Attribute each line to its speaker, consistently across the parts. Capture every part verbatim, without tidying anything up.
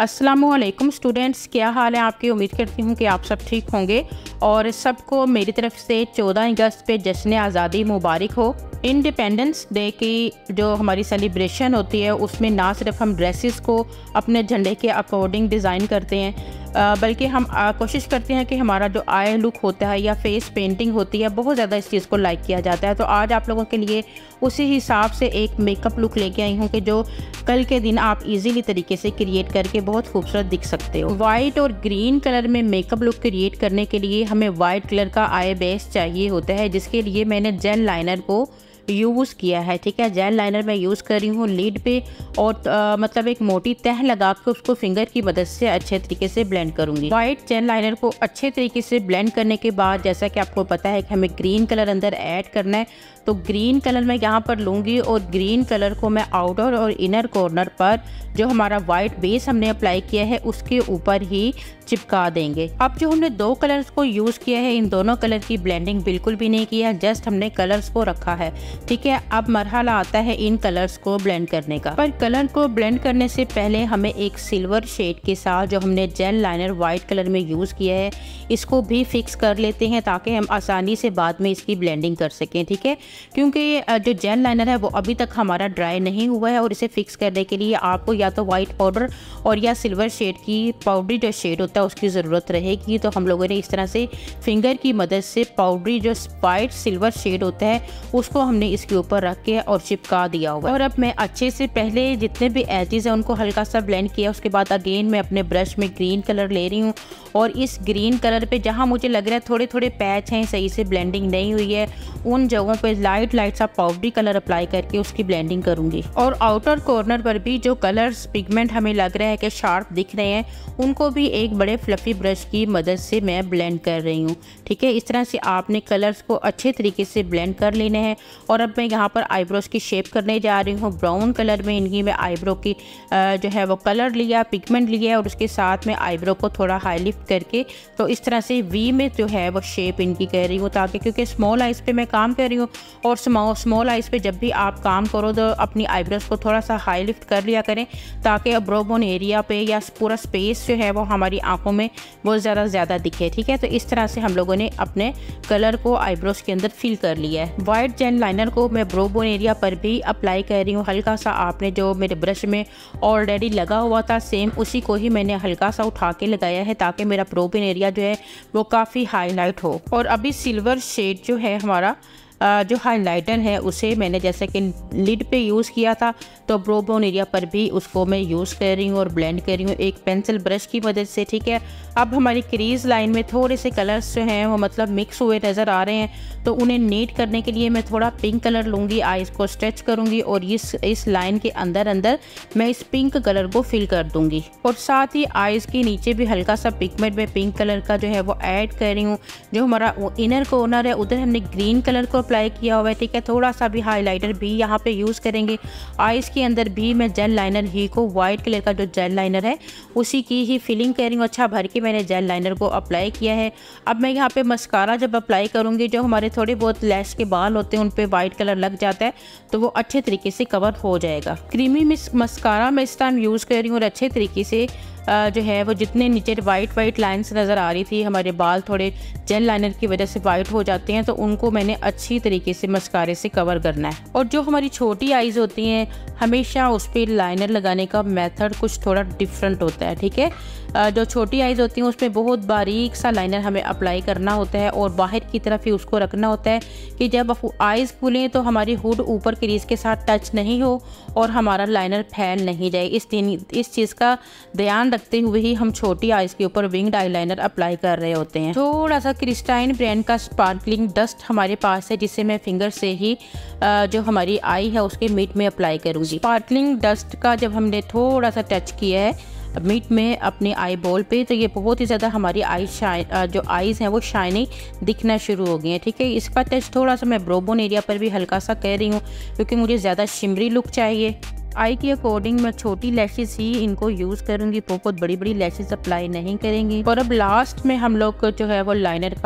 Speaker 1: अस्सलामुअलैकुम स्टूडेंट्स, क्या हाल है आपकी। उम्मीद करती हूँ कि आप सब ठीक होंगे और सबको मेरी तरफ से चौदह अगस्त पे जश्न आज़ादी मुबारक हो। इंडिपेंडेंस डे की जो हमारी सेलिब्रेशन होती है उसमें ना सिर्फ हम ड्रेसेस को अपने झंडे के अकॉर्डिंग डिज़ाइन करते हैं बल्कि हम आ, कोशिश करते हैं कि हमारा जो आई लुक होता है या फेस पेंटिंग होती है बहुत ज़्यादा इस चीज़ को लाइक किया जाता है। तो आज आप लोगों के लिए उसी हिसाब से एक मेकअप लुक लेके आई हूँ कि जो कल के दिन आप इजीली तरीके से क्रिएट करके बहुत खूबसूरत दिख सकते हो। वाइट और ग्रीन कलर में मेकअप लुक क्रिएट करने के लिए हमें वाइट कलर का आई बेस चाहिए होता है, जिसके लिए मैंने जेल लाइनर को यूज़ किया है। ठीक है, जेल लाइनर मैं यूज़ कर रही हूँ लीड पे और आ, मतलब एक मोटी तह लगा के उसको फिंगर की मदद से अच्छे तरीके से ब्लेंड करूँगी। वाइट जेल लाइनर को अच्छे तरीके से ब्लेंड करने के बाद जैसा कि आपको पता है कि हमें ग्रीन कलर अंदर ऐड करना है, तो ग्रीन कलर मैं यहाँ पर लूँगी और ग्रीन कलर को मैं आउटर और इनर कॉर्नर पर जो हमारा वाइट बेस हमने अप्लाई किया है उसके ऊपर ही चिपका देंगे। अब जो हमने दो कलर्स को यूज़ किया है, इन दोनों कलर की ब्लेंडिंग बिल्कुल भी नहीं किया है, जस्ट हमने कलर्स को रखा है। ठीक है, अब मरहला आता है इन कलर्स को ब्लेंड करने का। पर कलर को ब्लेंड करने से पहले हमें एक सिल्वर शेड के साथ जो हमने जेल लाइनर वाइट कलर में यूज़ किया है इसको भी फिक्स कर लेते हैं ताकि हम आसानी से बाद में इसकी ब्लेंडिंग कर सकें। ठीक है, क्योंकि जो जेल लाइनर है वो अभी तक हमारा ड्राई नहीं हुआ है और इसे फिक्स करने के लिए आपको या तो वाइट पाउडर और या सिल्वर शेड की पाउडरी जो शेड होता है उसकी ज़रूरत रहेगी। तो हम लोगों ने इस तरह से फिंगर की मदद से पाउडरी जो वाइट सिल्वर शेड होता है उसको हमने इसके ऊपर रख के और चिपका दिया हुआ है। और अब मैं अच्छे से पहले जितने भी एजेस हैं उनको हल्का सा ब्लेंड किया, उसके बाद अगेन मैं अपने ब्रश में ग्रीन कलर ले रही हूँ और इस ग्रीन कलर पे जहाँ मुझे लग रहा है थोड़े थोड़े पैच हैं सही से ब्लेंडिंग नहीं हुई है, उन जगहों पे लाइट लाइट सा पाउडरी कलर अप्लाई करके उसकी ब्लेंडिंग करूँगी। और आउटर कॉर्नर पर भी जो कलर्स पिगमेंट हमें लग रहा है कि शार्प दिख रहे हैं उनको भी एक बड़े फ्लफी ब्रश की मदद से मैं ब्लेंड कर रही हूँ। ठीक है, इस तरह से आपने कलर्स को अच्छे तरीके से ब्लेंड कर लेने हैं। और अब मैं यहाँ पर आईब्रोज की शेप करने जा रही हूँ। ब्राउन कलर में इनकी मैं आईब्रो की जो है वो कलर लिया, पिगमेंट लिया और उसके साथ में आईब्रो को थोड़ा हाई लिफ्ट करके तो इस तरह से वी में जो है वो शेप इनकी कर रही हूँ, ताकि क्योंकि स्मॉल आइज़ पे मैं काम कर रही हूँ और स्मॉल स्मॉल आइज़ पे जब भी आप काम करो तो अपनी आईब्रोज को थोड़ा सा हाई लिफ्ट कर लिया करें ताकि ब्रो बोन एरिया पे या पूरा स्पेस जो है वो हमारी आंखों में बहुत ज़्यादा ज़्यादा दिखे। ठीक है, तो इस तरह से हम लोगों ने अपने कलर को आईब्रोज के अंदर फिल कर लिया है। वाइट जेल लाइनर को मैं ब्रो बोन एरिया पर भी अप्लाई कर रही हूँ हल्का सा। आपने जो मेरे ब्रश में ऑलरेडी लगा हुआ था सेम उसी को ही मैंने हल्का सा उठा के लगाया है ताकि मेरा ब्रो बोन एरिया जो है वो काफ़ी हाईलाइट हो। और अभी सिल्वर शेड जो है हमारा जो हाइलाइटर है उसे मैंने जैसे कि लिड पे यूज़ किया था तो ब्रो बोन एरिया पर भी उसको मैं यूज़ कर रही हूँ और ब्लेंड कर रही हूँ एक पेंसिल ब्रश की मदद से। ठीक है, अब हमारी क्रीज लाइन में थोड़े से कलर्स जो हैं वो मतलब मिक्स हुए नज़र आ रहे हैं, तो उन्हें नीट करने के लिए मैं थोड़ा पिंक कलर लूँगी, आइज़ को स्ट्रेच करूँगी और इस इस लाइन के अंदर अंदर मैं इस पिंक कलर को फिल कर दूँगी। और साथ ही आइज़ के नीचे भी हल्का सा पिगमेंट में पिंक कलर का जो है वो ऐड कर रही हूँ। जो हमारा इनर कॉर्नर है उधर हमने ग्रीन कलर को अप्लाई किया हुआ है। ठीक है, थोड़ा सा भी हाइलाइटर भी यहाँ पे यूज़ करेंगे। आइज़ के अंदर भी मैं जेल लाइनर ही को वाइट कलर का जो जेल लाइनर है उसी की ही फिलिंग कर रही हूँ। अच्छा भर के मैंने जेल लाइनर को अप्लाई किया है। अब मैं यहाँ पे मस्कारा जब अप्लाई करूँगी, जो हमारे थोड़े बहुत लैश के बाल होते हैं उन पे वाइट कलर लग जाता है तो वो अच्छे तरीके से कवर हो जाएगा। क्रीमी मिस मस्कारा मैं इस टाइम यूज़ कर रही हूँ और अच्छे तरीके से जो है वो जितने नीचे वाइट वाइट लाइंस नज़र आ रही थी, हमारे बाल थोड़े जेल लाइनर की वजह से वाइट हो जाते हैं, तो उनको मैंने अच्छी तरीके से मस्कारे से कवर करना है। और जो हमारी छोटी आइज़ होती हैं हमेशा उस पर लाइनर लगाने का मेथड कुछ थोड़ा डिफरेंट होता है। ठीक है, जो छोटी आइज़ होती हैं उसमें बहुत बारीक सा लाइनर हमें अप्लाई करना होता है और बाहर की तरफ ही उसको रखना होता है कि जब आइज़ खुलें तो हमारी हुड ऊपर क्रीज के साथ टच नहीं हो और हमारा लाइनर फैल नहीं जाए। इस इस चीज़ का ध्यान रखते हुए ही हम छोटी आइज़ के ऊपर विंग्ड आईलाइनर अप्लाई कर रहे होते हैं। थोड़ा सा क्रिस्टाइन ब्रांड का स्पार्कलिंग डस्ट हमारे पास है जिसे मैं फिंगर से ही जो हमारी आई है उसके मिड में अप्लाई करूँगी। स्पार्कलिंग डस्ट का जब हमने थोड़ा सा टच किया है मिड में अपने आई बॉल पे तो ये बहुत ही ज़्यादा हमारी आई शाइन जो आईज़ हैं वो शाइनिंग दिखना शुरू हो गई हैं। ठीक है, इसका टच थोड़ा सा मैं ब्रो बोन एरिया पर भी हल्का सा कर रही हूँ क्योंकि मुझे ज़्यादा शिमरी लुक चाहिए। आई के अकॉर्डिंग मैं छोटी लैशेस ही इनको यूज़ करूँगी, बहुत बड़ी बड़ी लैशेस अप्लाई नहीं करेंगी। और अब लास्ट में हम लोग जो है वो लाइनर का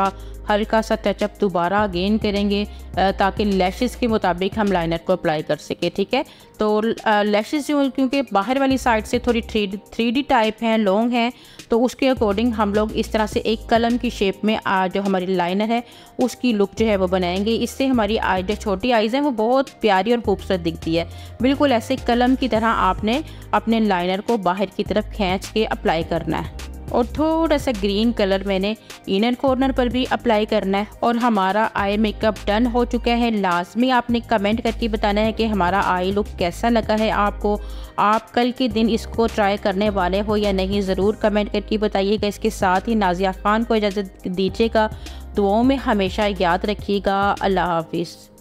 Speaker 1: हल्का सा टचअप दोबारा अगेन करेंगे ताकि लैशेस के मुताबिक हम लाइनर को अप्लाई कर सके। ठीक है, तो लैशेस जो क्योंकि बाहर वाली साइड से थोड़ी थ्री थ्री डी टाइप हैं, लॉन्ग हैं, तो उसके अकॉर्डिंग हम लोग इस तरह से एक कलम की शेप में आ, जो हमारी लाइनर है उसकी लुक जो है वो बनाएंगे। इससे हमारी आई जो छोटी आइज़ हैं वो बहुत प्यारी और खूबसूरत दिखती है। बिल्कुल ऐसे कलम की तरह आपने अपने लाइनर को बाहर की तरफ खींच के अप्लाई करना है। और थोड़ा सा ग्रीन कलर मैंने इनर कॉर्नर पर भी अप्लाई करना है। और हमारा आई मेकअप डन हो चुका है। लाजमी आपने कमेंट करके बताना है कि हमारा आई लुक कैसा लगा है आपको। आप कल के दिन इसको ट्राई करने वाले हो या नहीं, ज़रूर कमेंट करके बताइएगा। इसके साथ ही नाज़िया खान को इजाज़त दीजिएगा। दुआओं में हमेशा याद रखिएगा। अल्लाह हाफिज़।